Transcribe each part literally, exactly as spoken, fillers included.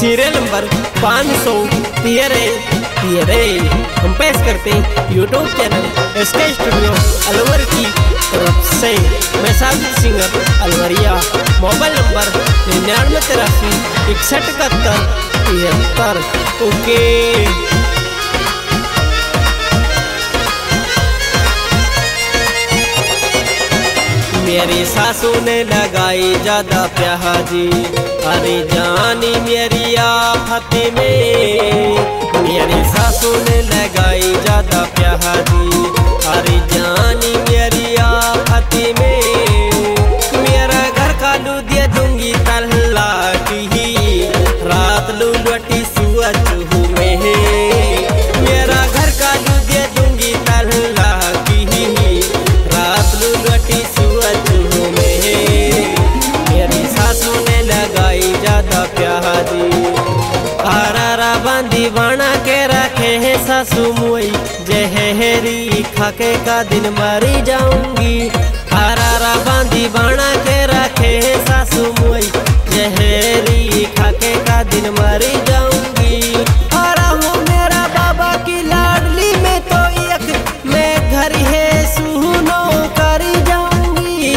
Serial number पाँच सौ तेरह तेरह हम पेश करते हैं YouTube channel SK studio Alwar की तरफ से। मैं साबित सिंगर अलवरिया। मोबाइल नंबर निन्यानवे तिरासी इकसठ इकहत्तर तिहत्तर। ओके मेरी सासू ने लगाई ज्यादा प्याजी, अरे जानी मेरी आफत में। मेरी सासू ने लगाई ज्यादा प्याजी, अरे जानी मेरी आफत में। मेरा घर का लू दे दूंगी तल्ला की, रात लू लटी सुआ चूहू में। मेरा घर का लू दे दूंगी तल्ला की, रात लू लटी सुआ चूहू में। मेरी सासू ने लगाई ज्यादा प्याजी, आरारा बांधी बना के रखे है सासू मुई। जहरी खाके का दिन मरी जाऊंगी, आरारा बांधी बना के रखे है सासू मुई। जहरी खाके का दिन मरी जाऊंगी। आरा हूँ मेरा बाबा की लाडली में तो एक मैं घर है सुनो करी जाऊंगी।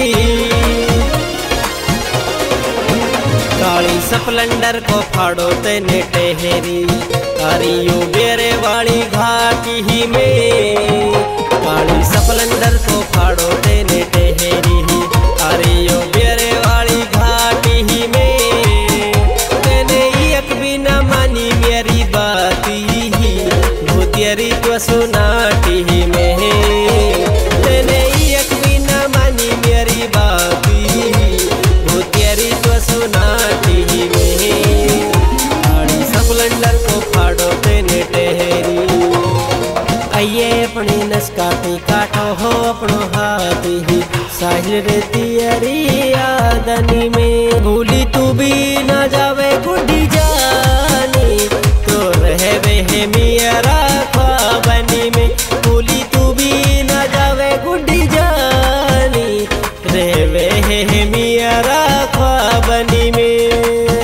काली स्प्लेंडर को फाड़ो तेने टेहरी, अरियो बेरे वाली घाटी ही में। काली स्प्लेंडर को फाड़ो तेने टेहरी, अरियो बेरे वाली घाटी ही में। तेने एक भी न मानी मेरी बाती, भूतियरी तो सुनाटी ही में। तेने एक भी न मानी मेरी बाती, भूतियरी तो सुनाटी ही में। काली स्प्लेंडर को फाड़ो तेने टेहरी, आइए अपनी नस्काती काटो हो अपनो हाथी ही। साहिल रे तियरी आदनी में, भूली तू भी न जावे गुड्डी जानी। तो रहे वे है मेरा ख्वाबनी में, भूली तू भी न जावे गुड्डी जानी। रहे वे है मेरा ख्वाबनी में।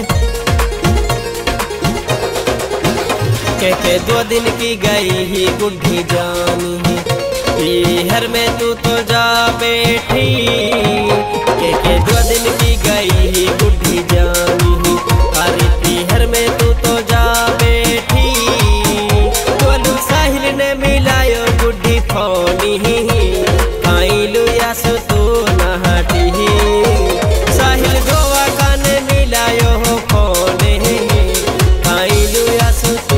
के दो दिन की गई ही गुड्डी जानी, हर में तू तो जा बैठी। के के दो दिन की गई ही गुड्डी जानी, अरे हर में तू तो जा बैठी। बोलू साहिल ने मिलायो गुड्डी फोनी, काइलू यासु तू नहाटी। साहिल गोवा का ने मिलायो हो फोने, काइलू यासु तू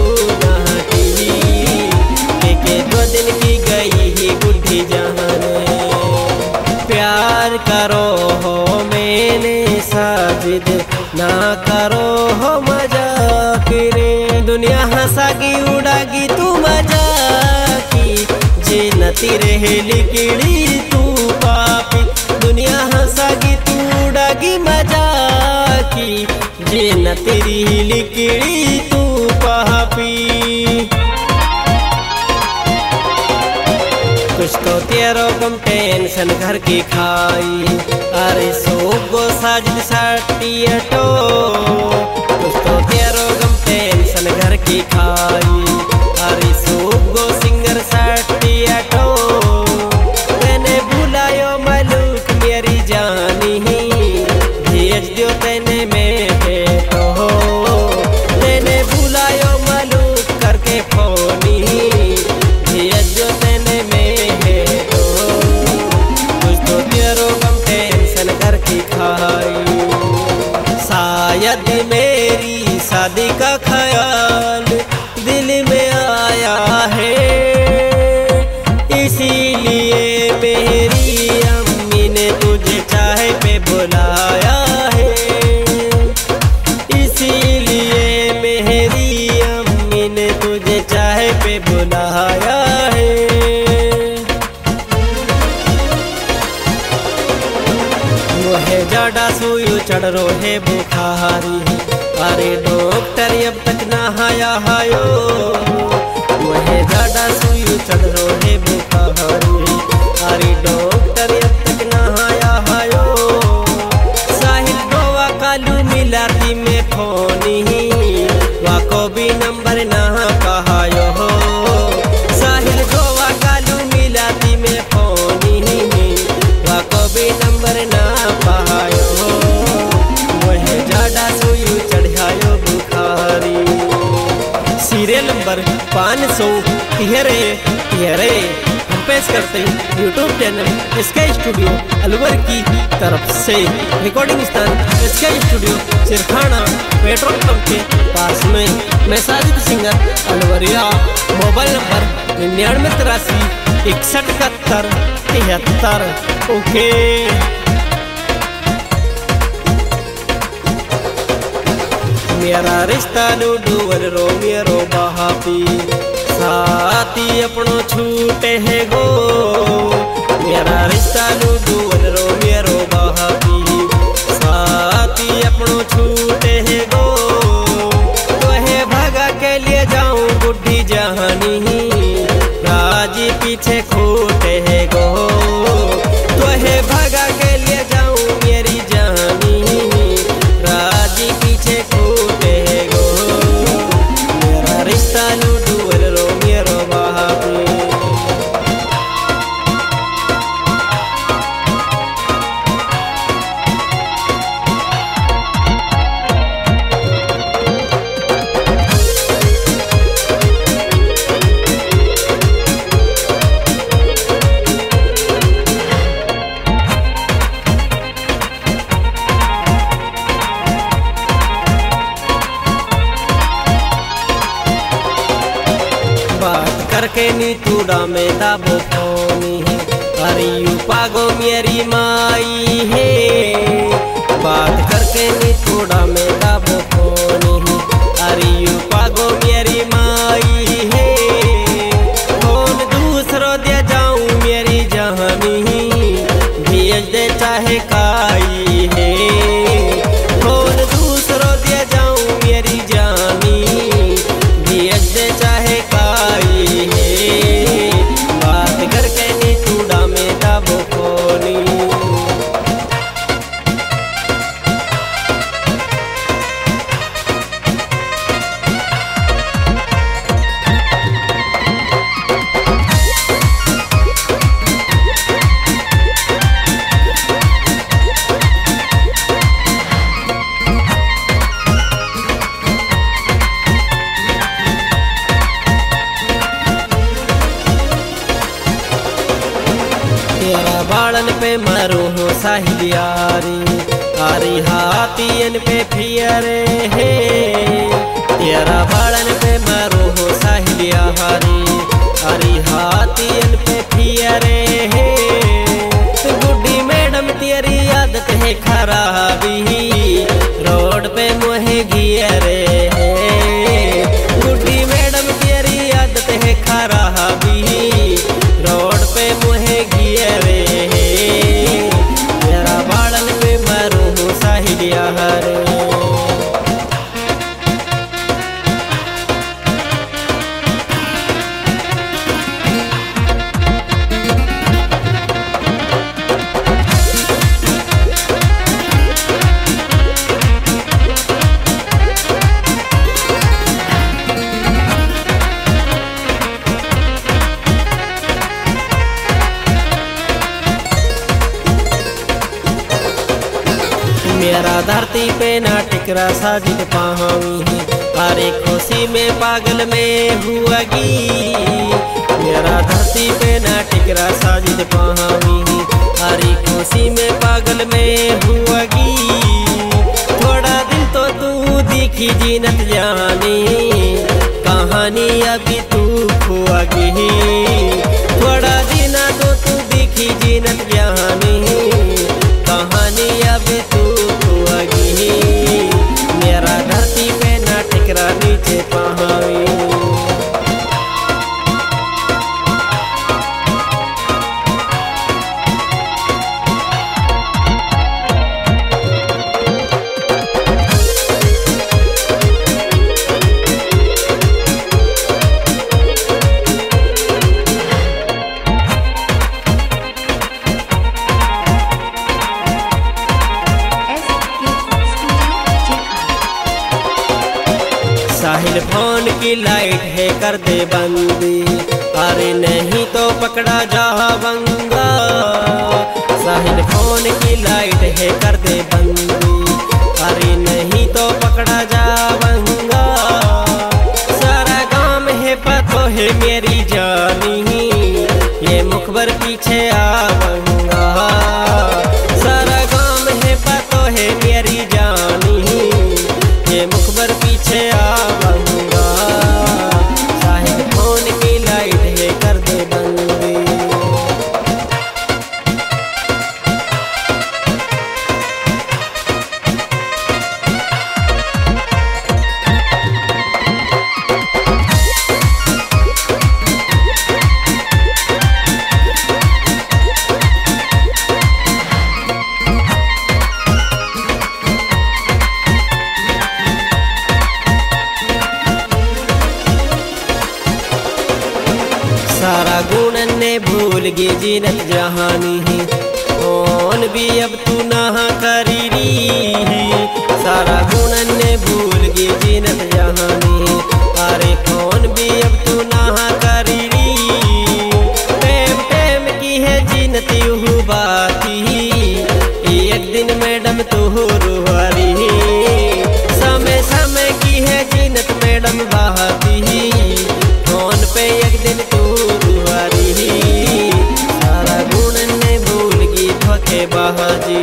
दिन की गई ही गुड्डी जाने। प्यार करो हो मैंने साजिद, ना करो हो मजाक रे। दुनिया हंसागी उड़ागी तू मजाकी, जे नती रहे लिकड़ी तू पापी। दुनिया हंसागी तू उड़ागी मजाकी, जे नती रही लिकड़ी तू पापी। कुछ तो तेरो कम टेंशन घर की खाई, अरे सोगो साजिद साटियटो। कुछ तो तेरो कम टेंशन घर की खाई, अरे सोगो सिंगर साटियटो। तेने बुलायो मलूक मेरी जानी, भेज दियो तेने में भेटो। तेने बुलायो मलूक करके फोनी, भेज दियो तेने में। शायद मेरी शादी का ख्याल दिल में आया है, इसीलिए मेरी अम्मी ने तुझे चाय पे बुलाया है। इसीलिए मेरी अम्मी ने तुझे चाय पे बुलाया है। है जाडा सुयु चढ़ रो है बुखारी, अरे डॉक्टर अब तक नहाया हायो। वह जाडा सुयु चढ़ रो है बुखारी, अरे डॉक्टर अब तक नहाया हायो। साहिल गोवा कालू मिल मिलाती में फोनी वाको भी नंबर ना कहायो हो साहिल गोवा कालू मिलाती में फोनी वाको भी नंबर ना कहायो हो वही जाडा सोयू चढ़ायो बुखारी। सीरियल नंबर पाँच सौ तिहरे तिहरे हम पेश करते हैं YouTube channel sky studio Alwar की तरफ से। रिकॉर्डिंग स्थान sky studio Sirkhana petrol pump के पास में। मैं Sajid singer Alwaria. Mobile number निन्यानवे तिरासी इकसठ इकहत्तर तिहत्तर। ओके मेरा रिश्ता डूडूवर रो मेरो बहापी साथी अपनो छूटे है गो। मेरा रिश्ता डूडूवर रो मेरो बहापी साथी अपनो छूटे है गो। तो है भागा के लिए जाऊं बुढ़ी जहानी राजी पीछे खूटे है गो। तो है भागा के लिए जाऊं मेरी जहानी राजी पीछे खूटे है गो। मेरा रिश्ता डूडूवर रो मेरो बहापी। बात करके नी तूड़ा में दाबो फोनी है अरे पागो मेरी माई है। बात करके नी तूड़ा में दाबो फोनी है अरे पागो मेरी माई है। कौन दूसरो दे जाऊं मेरी जहानी भेज दे चाहे काई है। कौन दूसरो दे जाऊं मेरी जानी भेज दे चाहे काई है। बात करके नी चूड़ा में दाबो फोनी। तेरा बाड़न पे मारू हो साहिलियारी आरी हाथियन पे फियरे है। तेरा बाड़न पे मारू हो साहिलियारी आरी हाथियन पे फियरे है। गुड्डी मैडम तेरी आदत है खराबी रोड पे मोहे गियरे है। गुड्डी मैडम तेरी आदत है खराबी रोड पे मोहे गियरे है। मेरा बाड़न पे मारू हूँ साहिलिया हरे। मेरा धरती पे ना टिकरा साजिद पाहावी है अरे खुशी में पागल में हुआगी। मेरा धरती पे ना टिकरा साजिद पाहावी है अरे खुशी में पागल में हुआगी। थोड़ा दिन तो तू दिखी जीनत जानी कहानी अभी तू खुआगी। थोड़ा दिन तो तू दिखी जीनत जानी कहानी अभी तू खुआगी। मेरा धरती पे ना टिकरा नीचे पहाड़ी। साहिल फोन की लाइट है कर दे बंदी, अरे नहीं तो पकड़ा जावंगा। साहिल फोन की लाइट है कर दे बंदी, अरे नहीं तो पकड़ा जावंगा। सारा गांव है पतो है मेरी जानी, ये मुखबर पीछे आवंगा। सारा गांव है पतो है मेरी जानी, ये मुखबर पीछे आवंगा। साहिल फोन की लाइट है कर दे बंदी। सारा गुणन ने भूल गे जीनत जहानी ही, कौन भी अब तू नहा करी री। सारा गुणन ने भूल गे जीनत जहानी, अरे कौन भी अब तू नहा करी री। टेम टेम की है जीनत यूँ बाती, एक दिन मैडम तू रुहारी। समय समय की है जीनत मैडम बहाती, फोन पे एक दिन तू रुहारी। सारा गुणन ने भूल गी धोखे बाजी।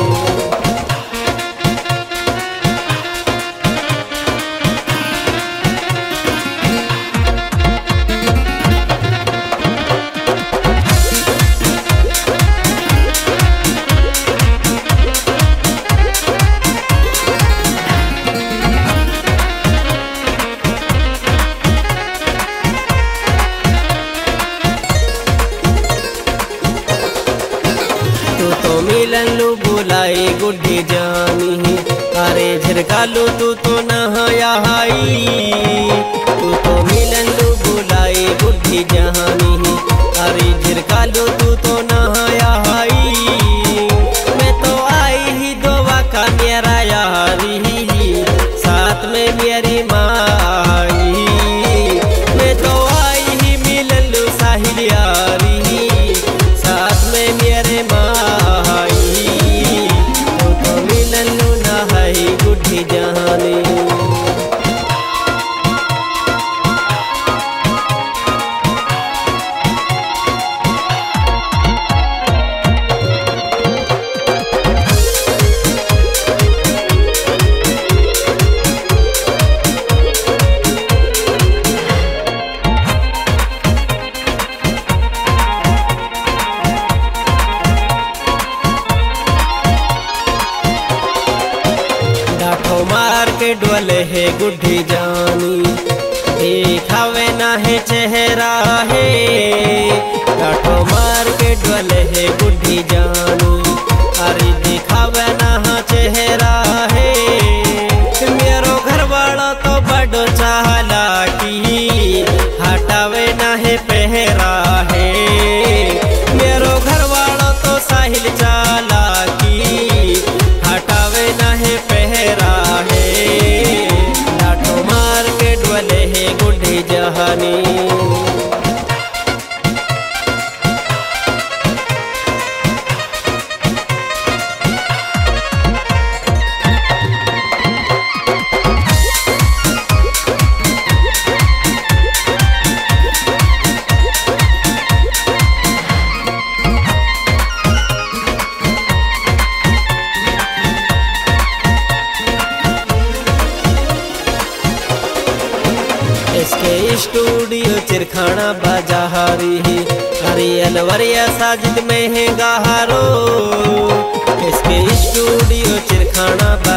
तू तो मिलन लू बुलाई गुड्डी जानी, अरे झिरकालू तू तो नहाया हाई। तू तो मिलन लू बुलाई गुड्डी जानी, अरे झिरकालू तू तो नहाया हाई। मैं तो आई ही दोवा का मेरा यारी, साथ में मेरी माई। मैं तो आई ही मिलन लू साहिल यारी, साथ में मेरे माई। तो तो मिलन लू नहाई गुड्डी जानी। डाठो मार के डोले है गुड्डी जानी, दिखावे ना है चेहरा है। डाठो मार के डोले है गुड्डी जानी, अरे दिखावे ना है चेहरा है। मेरो घर वाला तो बड़ो चालाकी, हटावे ना है पहरा है। मेरो घर वाला तो साहिल चालाकी, हटावे ना है पहरा है। डाठो मार के डोले है गुड्डी जहानी। इसके स्टूडियो चिरखाना बाजारी, अरे अलवरिया साजिद में है गहारो। इसके स्टूडियो चिरखाना